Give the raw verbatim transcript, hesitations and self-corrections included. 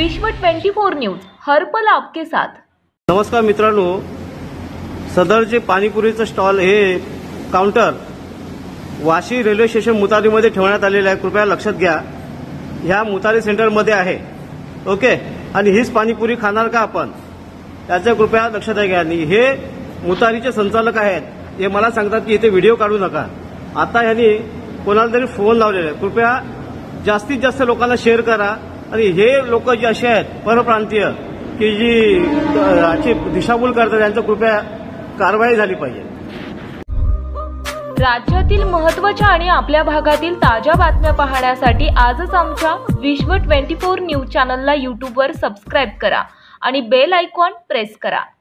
विश्व चोवीस न्यूज हर पल आपके साथ। नमस्कार मित्रांनो, सदरचे पाणीपुरीचं स्टॉल हे काउंटर वाशी रेल्वे स्टेशन मुतारीमध्ये ठेवण्यात आलेले आहे। कृपया लक्षात घ्या, ह्या मुतारी सेंटरमध्ये आहे। ओके, आणि हीच पाणीपुरी खाणार का आपण, याचं कृपया लक्षात घ्या। आणि हे मुतारीचे संचालक आहेत, हे मला सांगतात की इथे व्हिडिओ काढू नका। आता यांनी कोणाला तरी फोन लावलेला आहे। कृपया जास्तीत जास्त लोकांना शेअर करा। आणि हे लोक जे असे आहेत परप्रांतीय की जी याची दिशाभूल करतात, त्यांचं कृपया कारवाई झाली पाहिजे। राज्यातील महत्त्वाच्या आणि आपल्या भागातील ताज्या बातम्या पाहण्यासाठी आजच आमच्या विश्व चोवीस न्यूज चॅनलला यूट्यूबवर सबस्क्राईब करा आणि बेल आयकॉन प्रेस करा।